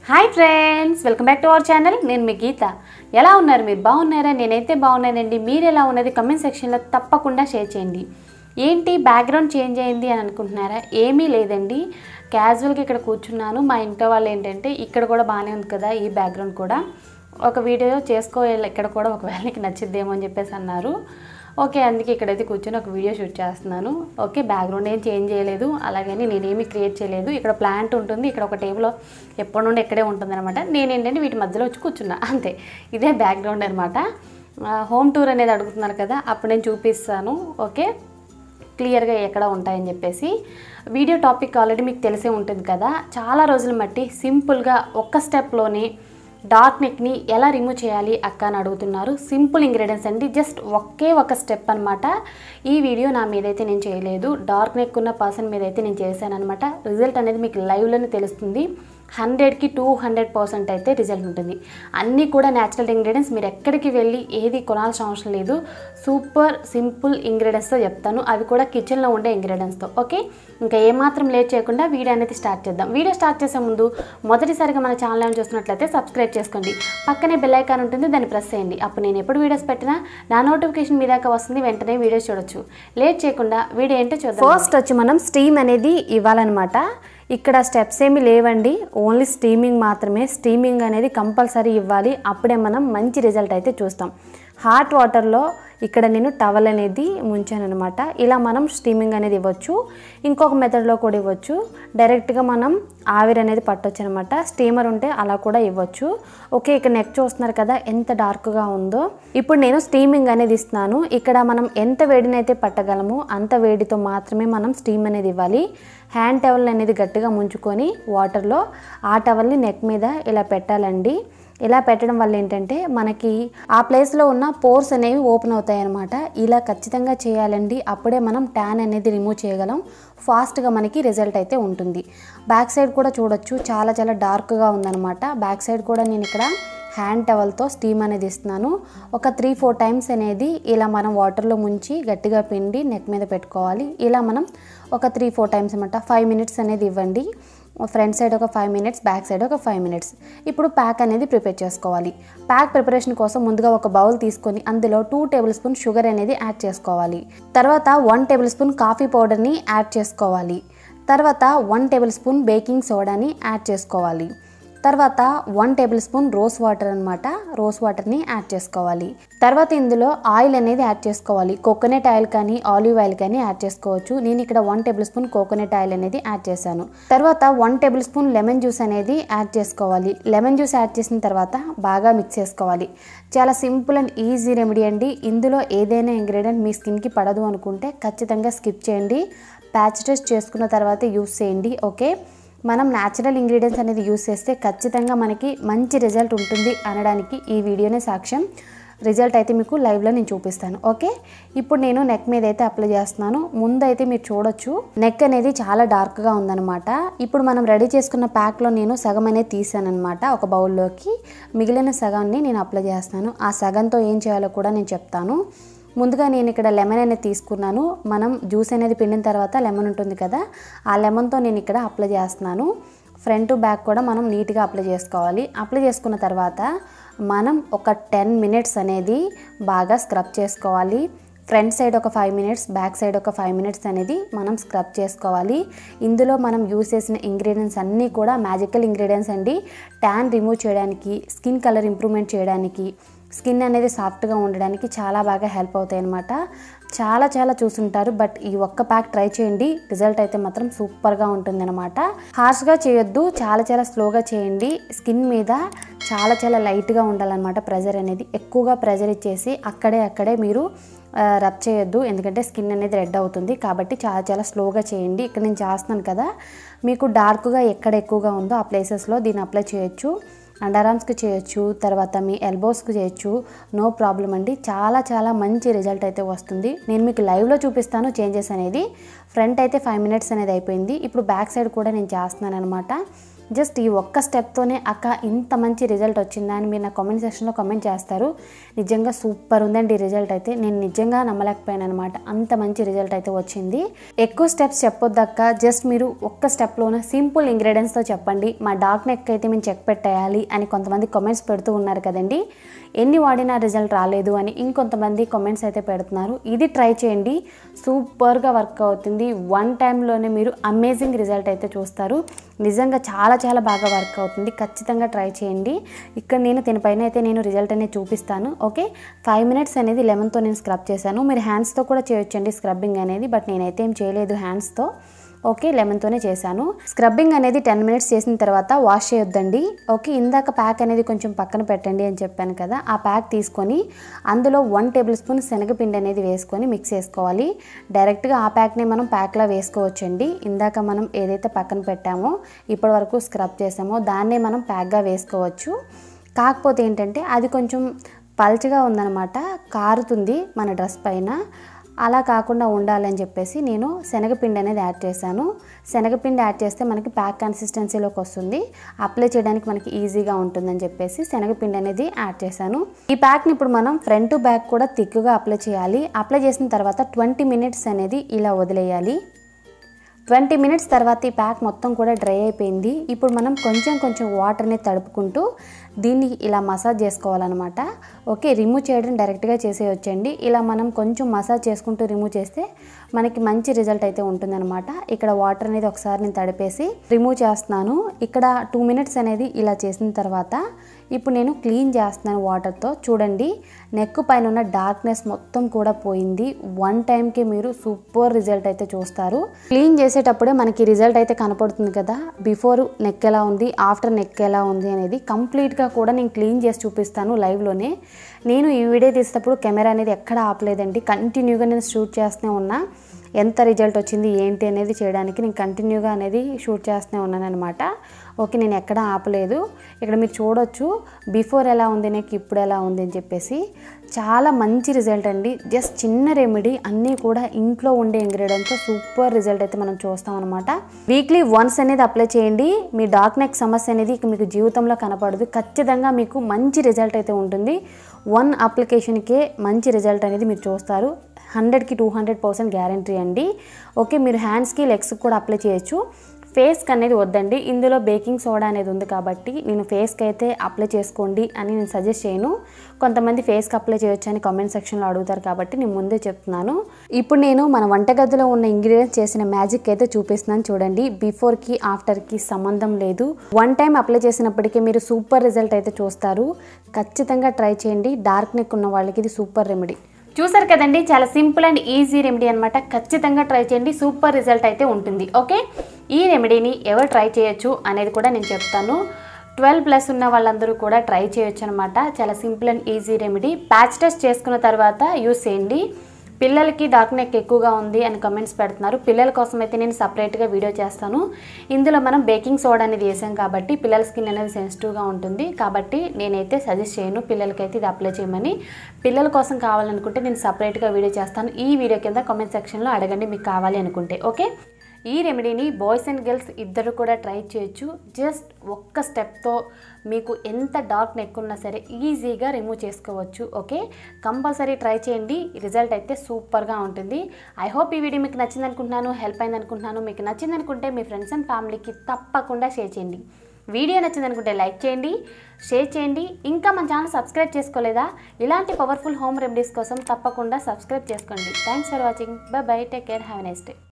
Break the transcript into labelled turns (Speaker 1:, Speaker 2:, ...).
Speaker 1: Hi friends, welcome back to our channel. నేను మీ గీత. ఎలా ఉన్నారు? మీరు బాగున్నారా? నేనైతే బాగున్నానండి. మీరు ఎలా ఉన్నది కమెంట్ సెక్షన్లో తప్పకుండా షేర్ చేయండి. ఏంటి బ్యాక్గ్రౌండ్ చేంజ్ అయింది అని అనుకుంటున్నారా? ఏమీ లేదండి, క్యాజువల్గా ఇక్కడ కూర్చున్నాను. మా ఇంట్లో వాళ్ళు ఏంటంటే ఇక్కడ కూడా బాగానే ఉంది కదా, ఈ బ్యాక్గ్రౌండ్ కూడా ఒక వీడియో చేసుకోవాలి ఇక్కడ కూడా, ఒకవేళ నీకు నచ్చిద్దేమో అని చెప్పేసి అన్నారు. ఓకే, అందుకే ఇక్కడైతే కూర్చొని ఒక వీడియో షూట్ చేస్తున్నాను. ఓకే, బ్యాక్గ్రౌండ్ ఏం చేంజ్ చేయలేదు, అలాగని నేనేమి క్రియేట్ చేయలేదు. ఇక్కడ ప్లాంట్ ఉంటుంది, ఇక్కడ ఒక టేబుల్ ఎప్పటి నుండి ఇక్కడే ఉంటుంది అనమాట. నేనేంటంటే వీటి మధ్యలో వచ్చి కూర్చున్నా అంతే. ఇదే బ్యాక్గ్రౌండ్ అనమాట. హోమ్ టూర్ అనేది అడుగుతున్నారు కదా, అప్పుడు నేను చూపిస్తాను. ఓకే, క్లియర్గా ఎక్కడ ఉంటాయని చెప్పేసి. వీడియో టాపిక్ ఆల్రెడీ మీకు తెలిసే ఉంటుంది కదా. చాలా రోజులు బట్టి సింపుల్గా ఒక్క స్టెప్లోనే డార్క్ నెక్ని ఎలా రిమూవ్ చేయాలి అక్క అని అడుగుతున్నారు. సింపుల్ ఇంగ్రీడియంట్స్ అండి, జస్ట్ ఒకే ఒక స్టెప్ అనమాట. ఈ వీడియో నా మీదైతే నేను చేయలేదు, డార్క్ నెక్ ఉన్న పర్సన్ మీదైతే నేను చేశాను అనమాట. రిజల్ట్ అనేది మీకు లైవ్లోనే తెలుస్తుంది. 100కి 200% అయితే రిజల్ట్ ఉంటుంది. అన్నీ కూడా న్యాచురల్ ఇంగ్రీడియంట్స్, మీరు ఎక్కడికి వెళ్ళి ఏది కొనాల్సిన అవసరం లేదు. సూపర్ సింపుల్ ఇంగ్రీడియంట్స్తో చెప్తాను, అవి కూడా కిచెన్లో ఉండే ఇంగ్రీడియంట్స్తో. ఓకే, ఇంకా ఏమాత్రం లేట్ చేయకుండా వీడియో అనేది స్టార్ట్ చేద్దాం. వీడియో స్టార్ట్ చేసే ముందు మొదటిసారిగా మన ఛానల్ చూస్తున్నట్లయితే సబ్స్క్రైబ్ చేసుకోండి. పక్కనే బెల్ ఐకాన్ ఉంటుంది, దాన్ని ప్రెస్ చేయండి. అప్పుడు నేను ఎప్పుడు వీడియోస్ పెట్టినా నా నోటిఫికేషన్ మీ దాకా వస్తుంది, వెంటనే వీడియోస్ చూడొచ్చు. లేట్ చేయకుండా వీడియో ఏంటో చూద్దాం. ఫస్ట్ వచ్చి మనం స్టీమ్ అనేది ఇవ్వాలన్నమాట. ఇక్కడ స్టెప్స్ ఏమి లేవండి, ఓన్లీ స్టీమింగ్ మాత్రమే. స్టీమింగ్ అనేది కంపల్సరీ ఇవ్వాలి, అప్పుడే మనం మంచి రిజల్ట్ అయితే చూస్తాం. హాట్ వాటర్లో ఇక్కడ నేను టవల్ అనేది ముంచాను అనమాట. ఇలా మనం స్టీమింగ్ అనేది ఇవ్వచ్చు. ఇంకొక మెథడ్లో కూడా ఇవ్వచ్చు, డైరెక్ట్గా మనం ఆవిరి అనేది పట్టొచ్చు అనమాట. స్టీమర్ ఉంటే అలా కూడా ఇవ్వచ్చు. ఓకే, ఇక్కడ నెక్ చూస్తున్నారు కదా ఎంత డార్క్గా ఉందో. ఇప్పుడు నేను స్టీమింగ్ అనేది ఇస్తున్నాను. ఇక్కడ మనం ఎంత వేడిని అయితే పట్టగలమో అంత వేడితో మాత్రమే మనం స్టీమ్ అనేది ఇవ్వాలి. హ్యాండ్ టవల్ అనేది గట్టిగా ముంచుకొని వాటర్లో ఆ టవల్ని నెక్ మీద ఇలా పెట్టాలండి. ఇలా పెట్టడం వల్ల ఏంటంటే మనకి ఆ ప్లేస్లో ఉన్న పోర్స్ అనేవి ఓపెన్ అవుతాయి అన్నమాట. ఇలా ఖచ్చితంగా చేయాలండి, అప్పుడే మనం ట్యాన్ అనేది రిమూవ్ చేయగలం. ఫాస్ట్గా మనకి రిజల్ట్ అయితే ఉంటుంది. బ్యాక్ సైడ్ కూడా చూడొచ్చు, చాలా చాలా డార్క్గా ఉందన్నమాట. బ్యాక్ సైడ్ కూడా నేను ఇక్కడ హ్యాండ్ టవల్తో స్టీమ్ అనేది ఇస్తున్నాను. ఒక 3-4 టైమ్స్ అనేది ఇలా మనం వాటర్లో ముంచి గట్టిగా పిండి నెక్ మీద పెట్టుకోవాలి. ఇలా మనం ఒక 3-4 టైమ్స్ అనమాట. 5 మినిట్స్ అనేది ఇవ్వండి. ఫ్రంట్ సైడ్ ఒక 5 మినిట్స్, బ్యాక్ సైడ్ ఒక 5 మినిట్స్. ఇప్పుడు ప్యాక్ అనేది ప్రిపేర్ చేసుకోవాలి. ప్యాక్ ప్రిపరేషన్ కోసం ముందుగా ఒక బౌల్ తీసుకొని అందులో 2 టేబుల్ స్పూన్ షుగర్ అనేది యాడ్ చేసుకోవాలి. తర్వాత 1 టేబుల్ స్పూన్ కాఫీ పౌడర్ని యాడ్ చేసుకోవాలి. తర్వాత 1 టేబుల్ స్పూన్ బేకింగ్ సోడాని యాడ్ చేసుకోవాలి. తర్వాత 1 టేబుల్ స్పూన్ రోస్ వాటర్ అనమాట, రోస్ వాటర్ని యాడ్ చేసుకోవాలి. తర్వాత ఇందులో ఆయిల్ అనేది యాడ్ చేసుకోవాలి. కోకోనట్ ఆయిల్ కానీ ఆలివ్ ఆయిల్ కానీ యాడ్ చేసుకోవచ్చు. నేను ఇక్కడ 1 టేబుల్ స్పూన్ కోకోనట్ ఆయిల్ అనేది యాడ్ చేశాను. తర్వాత 1 టేబుల్ స్పూన్ లెమన్ జ్యూస్ అనేది యాడ్ చేసుకోవాలి. లెమన్ జ్యూస్ యాడ్ చేసిన తర్వాత బాగా మిక్స్ చేసుకోవాలి. చాలా సింపుల్ అండ్ ఈజీ రెమెడీ అండి. ఇందులో ఏదైనా ఇంగ్రీడియంట్ మీ స్కిన్కి పడదు అనుకుంటే ఖచ్చితంగా స్కిప్ చేయండి. ప్యాచ్ టెస్ట్ చేసుకున్న తర్వాత యూస్ చేయండి. ఓకే, మనం న్యాచురల్ ఇంగ్రీడియంట్స్ అనేది యూస్ చేస్తే ఖచ్చితంగా మనకి మంచి రిజల్ట్ ఉంటుంది అనడానికి ఈ వీడియోనే సాక్ష్యం. రిజల్ట్ అయితే మీకు లైవ్లో నేను చూపిస్తాను. ఓకే, ఇప్పుడు నేను నెక్ మీద అయితే అప్లై చేస్తున్నాను. ముందైతే మీరు చూడొచ్చు, నెక్ అనేది చాలా డార్క్గా ఉందన్నమాట. ఇప్పుడు మనం రెడీ చేసుకున్న ప్యాక్లో నేను సగం అనేది తీసాను అనమాట ఒక బౌల్లోకి. మిగిలిన సగాన్ని నేను అప్లై చేస్తాను. ఆ సగంతో ఏం చేయాలో కూడా నేను చెప్తాను. ముందుగా నేను ఇక్కడ లెమన్ అనేది తీసుకున్నాను. మనం జ్యూస్ అనేది పిండిన తర్వాత లెమన్ ఉంటుంది కదా, ఆ లెమన్తో నేను ఇక్కడ అప్లై చేస్తున్నాను. ఫ్రంట్ బ్యాక్ కూడా మనం నీట్గా అప్లై చేసుకోవాలి. అప్లై చేసుకున్న తర్వాత మనం ఒక 10 మినిట్స్ అనేది బాగా స్క్రబ్ చేసుకోవాలి. ఫ్రంట్ సైడ్ ఒక 5 మినిట్స్, బ్యాక్ సైడ్ ఒక 5 మినిట్స్ అనేది మనం స్క్రబ్ చేసుకోవాలి. ఇందులో మనం యూస్ చేసిన ఇంగ్రీడియంట్స్ అన్నీ కూడా మ్యాజికల్ ఇంగ్రీడియంట్స్ అండి. ట్యాన్ రిమూవ్ చేయడానికి, స్కిన్ కలర్ ఇంప్రూవ్మెంట్ చేయడానికి, స్కిన్ అనేది సాఫ్ట్గా ఉండడానికి చాలా బాగా హెల్ప్ అవుతాయి అన్నమాట. చాలా చాలా చూసుంటారు, బట్ ఈ ఒక్క ప్యాక్ ట్రై చేయండి. రిజల్ట్ అయితే మాత్రం సూపర్గా ఉంటుంది అనమాట. హార్ష్గా చేయొద్దు, చాలా చాలా స్లోగా చేయండి. స్కిన్ మీద చాలా చాలా లైట్గా ఉండాలన్నమాట. ప్రెజర్ అనేది ఎక్కువగా ప్రెజర్ ఇచ్చేసి అక్కడే మీరు రబ్ చేయొద్దు, ఎందుకంటే స్కిన్ అనేది రెడ్ అవుతుంది. కాబట్టి చాలా చాలా స్లోగా చేయండి. ఇక్కడ నేను చేస్తున్నాను కదా, మీకు డార్క్గా ఎక్కడ ఎక్కువగా ఉందో ఆ ప్లేసెస్లో దీన్ని అప్లై చేయొచ్చు. అండర్ ఆర్మ్స్కి చేయొచ్చు, తర్వాత మీ ఎల్బోస్కి చేయొచ్చు, నో ప్రాబ్లం అండి. చాలా చాలా మంచి రిజల్ట్ అయితే వస్తుంది. నేను మీకు లైవ్లో చూపిస్తాను చేంజెస్ అనేది. ఫ్రంట్ అయితే 5 మినిట్స్ అనేది అయిపోయింది. ఇప్పుడు బ్యాక్ సైడ్ కూడా నేను చేస్తున్నాను అనమాట. జస్ట్ ఈ ఒక్క స్టెప్తోనే అక్క ఇంత మంచి రిజల్ట్ వచ్చిందా అని మీరు నా కామెంట్ సెక్షన్లో కామెంట్ చేస్తారు. నిజంగా సూపర్ ఉందండి రిజల్ట్ అయితే. నేను నిజంగా నమ్మలేకపోయాను అనమాట, అంత మంచి రిజల్ట్ అయితే వచ్చింది. ఎక్కువ స్టెప్స్ చెప్పొద్దక్క, జస్ట్ మీరు ఒక్క స్టెప్లోనే సింపుల్ ఇంగ్రీడియంట్స్తో చెప్పండి. మా డార్క్ నెక్ అయితే మేము చెక్ పెట్టేయాలి అని కొంతమంది కామెంట్స్ పెడుతూ ఉన్నారు కదండి. ఎన్ని వాడినా రిజల్ట్ రాలేదు అని ఇంకొంతమంది కామెంట్స్ అయితే పెడుతున్నారు. ఇది ట్రై చేయండి, సూపర్గా వర్క్ అవుతుంది. 1 టైంలోనే మీరు అమేజింగ్ రిజల్ట్ అయితే చూస్తారు. నిజంగా చాలా చాలా బాగా వర్క్ అవుతుంది. ఖచ్చితంగా ట్రై చేయండి. ఇక్కడ నేను దీనిపైన అయితే నేను రిజల్ట్ అనేది చూపిస్తాను. ఓకే, 5 మినిట్స్ అనేది లెమన్తో నేను స్క్రబ్ చేశాను. మీరు హ్యాండ్స్తో కూడా చేయొచ్చండి స్క్రబ్బింగ్ అనేది, బట్ నేనైతే ఏం చేయలేదు హ్యాండ్స్తో. ఓకే, లెమన్తోనే చేశాను. స్క్రబ్బింగ్ అనేది 10 మినిట్స్ చేసిన తర్వాత వాష్ చేయొద్దండి. ఓకే, ఇందాక ప్యాక్ అనేది కొంచెం పక్కన పెట్టండి అని చెప్పాను కదా, ఆ ప్యాక్ తీసుకొని అందులో 1 టేబుల్ స్పూన్ శనగపిండి అనేది వేసుకొని మిక్స్ చేసుకోవాలి. డైరెక్ట్గా ఆ ప్యాక్ని మనం ప్యాక్లా వేసుకోవచ్చండి. ఇందాక మనం ఏదైతే పక్కన పెట్టామో ఇప్పటి వరకు స్క్రబ్ చేసామో దాన్నే మనం ప్యాక్గా వేసుకోవచ్చు. కాకపోతే ఏంటంటే అది కొంచెం పల్చగా ఉందన్నమాట, కారుతుంది మన డ్రెస్ పైన. అలా కాకుండా ఉండాలని చెప్పేసి నేను శనగపిండి అనేది యాడ్ చేశాను. శనగపిండి యాడ్ చేస్తే మనకి ప్యాక్ కన్సిస్టెన్సీలోకి వస్తుంది, అప్లై చేయడానికి మనకి ఈజీగా ఉంటుందని చెప్పేసి శనగపిండి అనేది యాడ్ చేశాను. ఈ ప్యాక్ని ఇప్పుడు మనం ఫ్రంట్ టు బ్యాక్ కూడా థిక్గా అప్లై చేయాలి. అప్లై చేసిన తర్వాత 20 మినిట్స్ అనేది ఇలా వదిలేయాలి. 20 మినిట్స్ తర్వాత ఈ ప్యాక్ మొత్తం కూడా డ్రై అయిపోయింది. ఇప్పుడు మనం కొంచెం కొంచెం వాటర్ని తడుపుకుంటూ దీన్ని ఇలా మసాజ్ చేసుకోవాలన్నమాట. ఓకే, రిమూవ్ చేయడం డైరెక్ట్గా చేసేయొచ్చండి. ఇలా మనం కొంచెం మసాజ్ చేసుకుంటూ రిమూవ్ చేస్తే మనకి మంచి రిజల్ట్ అయితే ఉంటుందన్నమాట. ఇక్కడ వాటర్ అనేది ఒకసారి నేను తడిపేసి రిమూవ్ చేస్తున్నాను. ఇక్కడ 2 మినిట్స్ అనేది ఇలా చేసిన తర్వాత ఇప్పుడు నేను క్లీన్ చేస్తున్నాను వాటర్తో. చూడండి, నెక్ పైన ఉన్న డార్క్నెస్ మొత్తం కూడా పోయింది. 1 టైంకి మీరు సూపర్ రిజల్ట్ అయితే చూస్తారు. క్లీన్ చేసేటప్పుడే మనకి రిజల్ట్ అయితే కనపడుతుంది కదా, బిఫోర్ నెక్ ఎలా ఉంది, ఆఫ్టర్ నెక్ ఎలా ఉంది అనేది కంప్లీట్గా కూడా నేను క్లీన్ చేసి చూపిస్తాను లైవ్లోనే. నేను ఈ వీడియో తీసేటప్పుడు కెమెరా అనేది ఎక్కడ ఆపలేదండి, కంటిన్యూగా నేను షూట్ చేస్తూనే ఉన్నా. ఎంత రిజల్ట్ వచ్చింది ఏంటి అనేది చేయడానికి నేను కంటిన్యూగా అనేది షూట్ చేస్తూనే ఉన్నాను అనమాట. ఓకే, నేను ఎక్కడ ఆపలేదు. ఇక్కడ మీరు చూడొచ్చు బిఫోర్ ఎలా ఉంది నాకు ఇప్పుడు ఎలా ఉంది అని చెప్పేసి. చాలా మంచి రిజల్ట్ అండి. జస్ట్ చిన్న రెమెడీ, అన్నీ కూడా ఇంట్లో ఉండే ఇంగ్రీడియంట్తో సూపర్ రిజల్ట్ అయితే మనం చూస్తాం అనమాట. వీక్లీ వన్స్ అనేది అప్లై చేయండి. మీ డార్క్ నెక్ సమస్య అనేది మీకు జీవితంలో కనపడదు. ఖచ్చితంగా మీకు మంచి రిజల్ట్ అయితే ఉంటుంది. 1 అప్లికేషన్కే మంచి రిజల్ట్ అనేది మీరు చూస్తారు. 100కి 200% గ్యారంటీ అండి. ఓకే, మీరు హ్యాండ్స్కి లెగ్స్కి కూడా అప్లై చేయొచ్చు. ఫేస్కి అనేది వద్దండి, ఇందులో బేకింగ్ సోడా అనేది ఉంది కాబట్టి నేను ఫేస్కి అయితే అప్లై చేసుకోండి అని నేను సజెస్ట్ చేయను. కొంతమంది ఫేస్కి అప్లై చేయొచ్చు అని కామెంట్ సెక్షన్లో అడుగుతారు కాబట్టి నేను ముందే చెప్తున్నాను. ఇప్పుడు నేను మన వంటగదిలో ఉన్న ఇంగ్రీడియంట్స్ చేసిన మ్యాజిక్ అయితే చూపిస్తున్నాను. చూడండి, బిఫోర్కి ఆఫ్టర్కి సంబంధం లేదు. 1 టైం అప్లై చేసినప్పటికీ మీరు సూపర్ రిజల్ట్ అయితే చూస్తారు. ఖచ్చితంగా ట్రై చేయండి. డార్క్ నెక్ ఉన్న వాళ్ళకి ఇది సూపర్ రెమెడీ. చూసారు కదండి, చాలా సింపుల్ అండ్ ఈజీ రెమెడీ అనమాట. ఖచ్చితంగా ట్రై చేయండి, సూపర్ రిజల్ట్ అయితే ఉంటుంది. ఓకే, ఈ రెమెడీని ఎవరు ట్రై చేయొచ్చు అనేది కూడా నేను చెప్తాను. 12+ ఉన్న వాళ్ళందరూ కూడా ట్రై చేయొచ్చు అనమాట. చాలా simple and easy remedy. Patch test చేసుకున్న తర్వాత యూస్ చేయండి. పిల్లలకి డార్క్ నెక్ ఎక్కువగా ఉంది అని కమెంట్స్ పెడుతున్నారు. పిల్లల కోసం అయితే నేను సపరేట్గా వీడియో చేస్తాను. ఇందులో మనం బేకింగ్ సోడా అనేది వేసాం కాబట్టి పిల్లల స్కిన్ అనేది సెన్సిటివ్గా ఉంటుంది కాబట్టి నేనైతే సజెస్ట్ చేయను పిల్లలకైతే ఇది అప్లై చేయమని. పిల్లల కోసం కావాలనుకుంటే నేను సపరేట్గా వీడియో చేస్తాను. ఈ వీడియో కింద కామెంట్ సెక్షన్లో అడగండి మీకు కావాలి అనుకుంటే. ఓకే, ఈ రెమెడీని బాయ్స్ అండ్ గర్ల్స్ ఇద్దరు కూడా ట్రై చేయొచ్చు. జస్ట్ ఒక్క స్టెప్తో మీకు ఎంత డార్క్ నెక్ ఉన్నా సరే ఈజీగా రిమూవ్ చేసుకోవచ్చు. ఓకే, కంపల్సరీ ట్రై చేయండి, రిజల్ట్ అయితే సూపర్గా ఉంటుంది. ఐ హోప్ ఈ వీడియో మీకు నచ్చింది అనుకుంటున్నాను, హెల్ప్ అయింది అనుకుంటున్నాను. మీకు నచ్చింది అనుకుంటే మీ ఫ్రెండ్స్ అండ్ ఫ్యామిలీకి తప్పకుండా షేర్ చేయండి. వీడియో నచ్చింది అనుకుంటే లైక్ చేయండి, షేర్ చేయండి. ఇంకా మన ఛానల్ సబ్స్క్రైబ్ చేసుకోలేదా? ఇలాంటి పవర్ఫుల్ హోమ్ రెమెడీస్ కోసం తప్పకుండా సబ్స్క్రైబ్ చేసుకోండి. Thanks for watching. Bye bye, take care, have a nice day.